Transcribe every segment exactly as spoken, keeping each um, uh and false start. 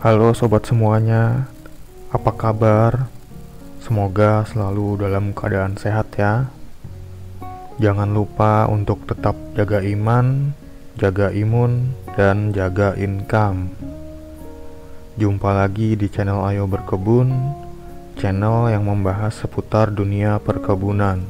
Halo sobat semuanya, apa kabar? Semoga selalu dalam keadaan sehat ya. Jangan lupa untuk tetap jaga iman, jaga imun, dan jaga income. Jumpa lagi di channel Ayo Berkebun, channel yang membahas seputar dunia perkebunan.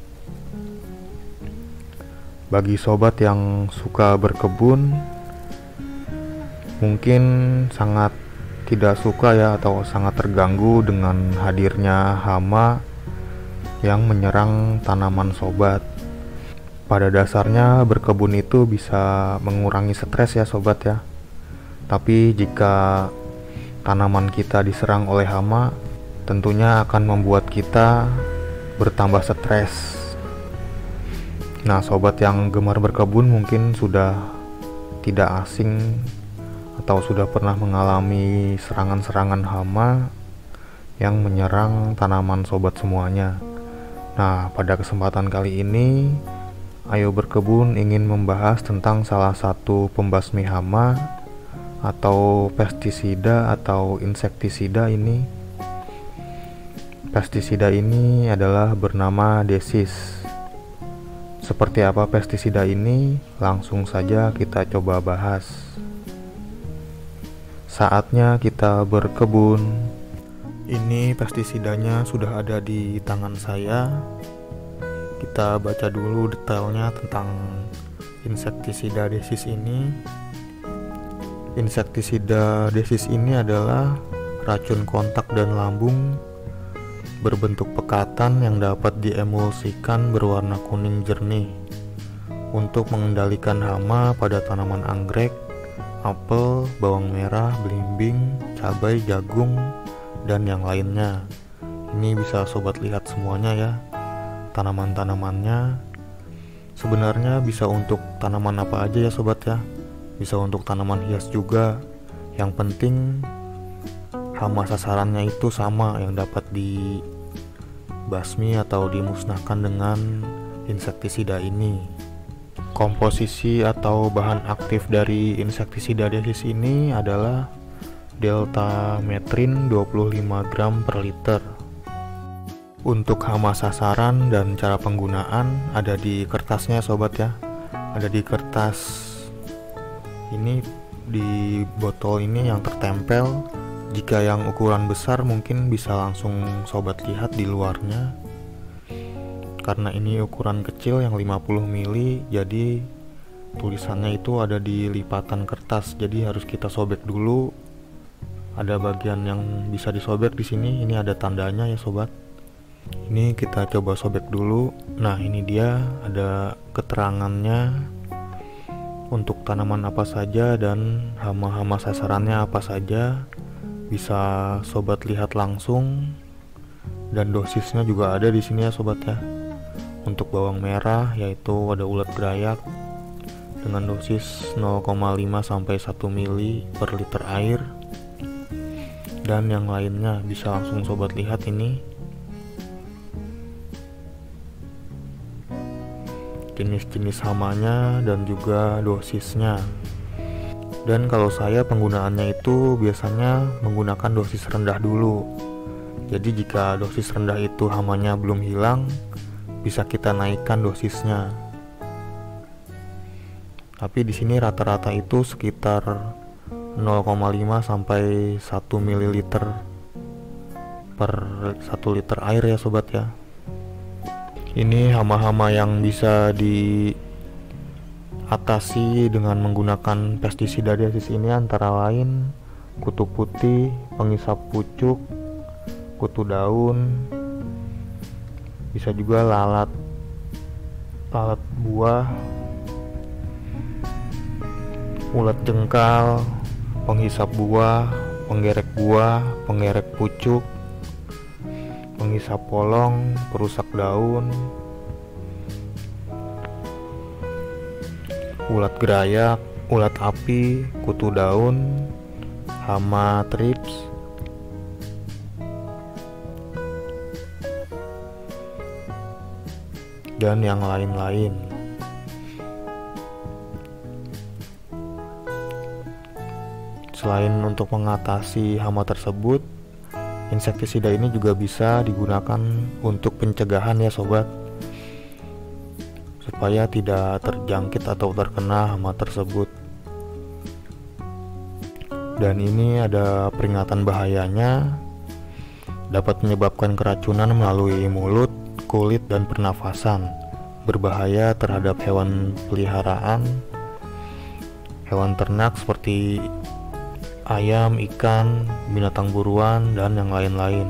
Bagi sobat yang suka berkebun, mungkin sangat tidak suka ya atau sangat terganggu dengan hadirnya hama yang menyerang tanaman sobat. Pada dasarnya berkebun itu bisa mengurangi stres ya sobat ya. Tapi jika tanaman kita diserang oleh hama, tentunya akan membuat kita bertambah stres. Nah, sobat yang gemar berkebun mungkin sudah tidak asing atau sudah pernah mengalami serangan-serangan hama yang menyerang tanaman sobat semuanya. Nah, pada kesempatan kali ini Ayo Berkebun ingin membahas tentang salah satu pembasmi hama atau pestisida atau insektisida ini. Pestisida ini adalah bernama Desis. Seperti apa pestisida ini? Langsung saja kita coba bahas. Saatnya kita berkebun. Ini pestisidanya sudah ada di tangan saya. Kita baca dulu detailnya tentang insektisida Desis ini. Insektisida Desis ini adalah racun kontak dan lambung berbentuk pekatan yang dapat diemulsikan berwarna kuning jernih untuk mengendalikan hama pada tanaman anggrek, apel, bawang merah, belimbing, cabai, jagung, dan yang lainnya. Ini bisa sobat lihat semuanya ya, tanaman-tanamannya. Sebenarnya bisa untuk tanaman apa aja ya sobat ya, bisa untuk tanaman hias juga. Yang penting hama sasarannya itu sama, yang dapat dibasmi atau dimusnahkan dengan insektisida ini. Komposisi atau bahan aktif dari insektisida Desis ini adalah deltametrin dua puluh lima gram per liter. Untuk hama sasaran dan cara penggunaan ada di kertasnya sobat ya. Ada di kertas ini, di botol ini yang tertempel. Jika yang ukuran besar mungkin bisa langsung sobat lihat di luarnya. Karena ini ukuran kecil yang lima puluh mililiter, jadi tulisannya itu ada di lipatan kertas, jadi harus kita sobek dulu. Ada bagian yang bisa disobek di sini, ini ada tandanya ya sobat. Ini kita coba sobek dulu. Nah, ini dia ada keterangannya untuk tanaman apa saja dan hama-hama sasarannya apa saja. Bisa sobat lihat langsung, dan dosisnya juga ada di sini ya sobat ya. Untuk bawang merah yaitu ada ulat grayak dengan dosis nol koma lima sampai satu mililiter per liter air. Dan yang lainnya bisa langsung sobat lihat ini. Jenis-jenis hamanya dan juga dosisnya. Dan kalau saya penggunaannya itu biasanya menggunakan dosis rendah dulu. Jadi jika dosis rendah itu hamanya belum hilang, bisa kita naikkan dosisnya. Tapi di sini rata-rata itu sekitar nol koma lima sampai satu mililiter per satu liter air ya sobat ya. Ini hama-hama yang bisa diatasi dengan menggunakan pestisida Desis ini antara lain kutu putih, pengisap pucuk, kutu daun, bisa juga lalat lalat buah, ulat jengkal, penghisap buah, penggerek buah, penggerek pucuk, penghisap polong, perusak daun, ulat grayak, ulat api, kutu daun, hama trips, dan yang lain-lain. Selain untuk mengatasi hama tersebut, insektisida ini juga bisa digunakan untuk pencegahan ya sobat, supaya tidak terjangkit atau terkena hama tersebut. Dan ini ada peringatan bahayanya, dapat menyebabkan keracunan melalui mulut, kulit, dan pernafasan, berbahaya terhadap hewan peliharaan, hewan ternak seperti ayam, ikan, binatang buruan, dan yang lain-lain.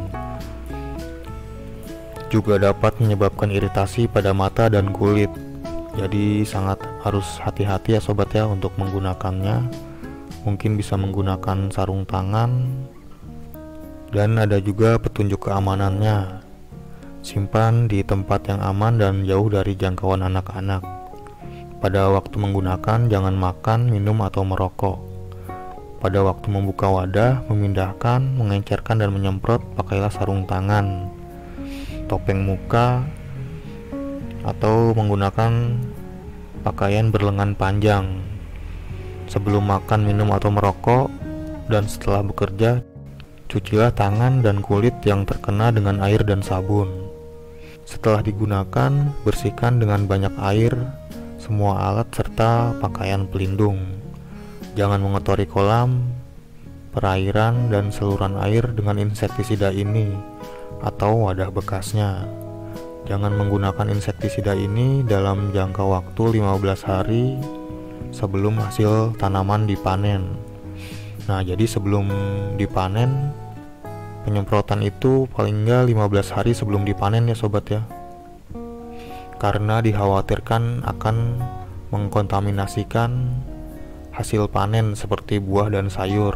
Juga dapat menyebabkan iritasi pada mata dan kulit. Jadi sangat harus hati-hati ya sobat ya untuk menggunakannya. Mungkin bisa menggunakan sarung tangan. Dan ada juga petunjuk keamanannya. Simpan di tempat yang aman dan jauh dari jangkauan anak-anak. Pada waktu menggunakan jangan makan, minum, atau merokok. Pada waktu membuka wadah, memindahkan, mengencerkan, dan menyemprot, pakailah sarung tangan, topeng muka, atau menggunakan pakaian berlengan panjang. Sebelum makan, minum, atau merokok, dan setelah bekerja, cucilah tangan dan kulit yang terkena dengan air dan sabun. Setelah digunakan, bersihkan dengan banyak air semua alat serta pakaian pelindung. Jangan mengotori kolam, perairan, dan saluran air dengan insektisida ini atau wadah bekasnya. Jangan menggunakan insektisida ini dalam jangka waktu lima belas hari sebelum hasil tanaman dipanen. Nah, jadi sebelum dipanen, penyemprotan itu paling enggak lima belas hari sebelum dipanen ya sobat ya. Karena dikhawatirkan akan mengkontaminasikan hasil panen seperti buah dan sayur.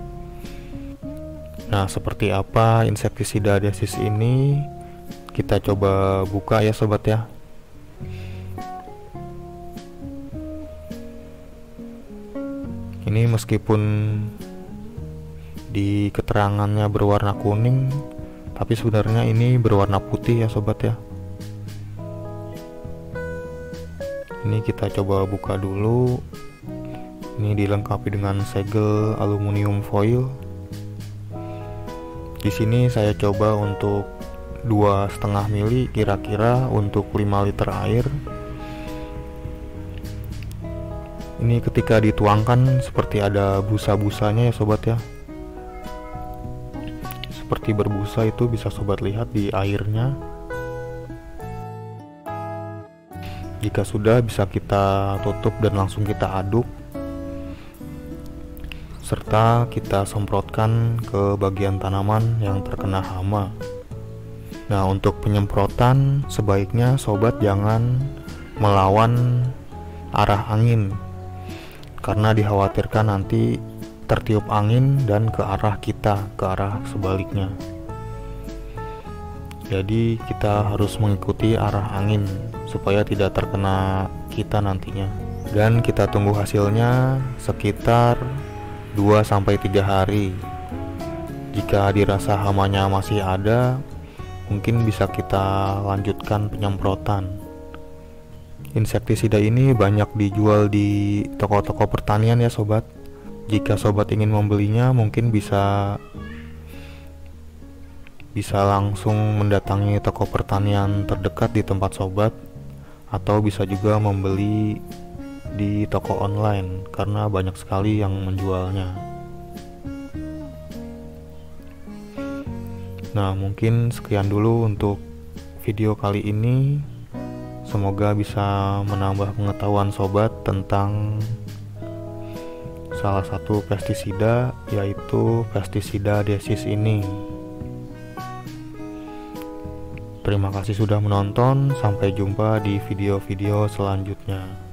Nah, seperti apa insektisida desis ini? Kita coba buka ya sobat ya. Ini meskipun di keterangannya berwarna kuning, tapi sebenarnya ini berwarna putih ya sobat ya. Ini kita coba buka dulu. Ini dilengkapi dengan segel aluminium foil. Di sini saya coba untuk dua setengah mili kira-kira untuk lima liter air. Ini ketika dituangkan seperti ada busa-busanya ya sobat ya. Seperti berbusa, itu bisa sobat lihat di airnya. Jika sudah, bisa kita tutup dan langsung kita aduk, serta kita semprotkan ke bagian tanaman yang terkena hama. Nah, untuk penyemprotan sebaiknya sobat jangan melawan arah angin, karena dikhawatirkan nanti tertiup angin dan ke arah kita, ke arah sebaliknya. Jadi kita harus mengikuti arah angin supaya tidak terkena kita nantinya. Dan kita tunggu hasilnya sekitar dua sampai tiga hari. Jika dirasa hamanya masih ada, mungkin bisa kita lanjutkan penyemprotan. Insektisida ini banyak dijual di toko-toko pertanian ya sobat. Jika sobat ingin membelinya, mungkin bisa bisa langsung mendatangi toko pertanian terdekat di tempat sobat, atau bisa juga membeli di toko online karena banyak sekali yang menjualnya. Nah, mungkin sekian dulu untuk video kali ini. Semoga bisa menambah pengetahuan sobat tentang salah satu pestisida, yaitu pestisida desis ini. Terima kasih sudah menonton, sampai jumpa di video-video selanjutnya.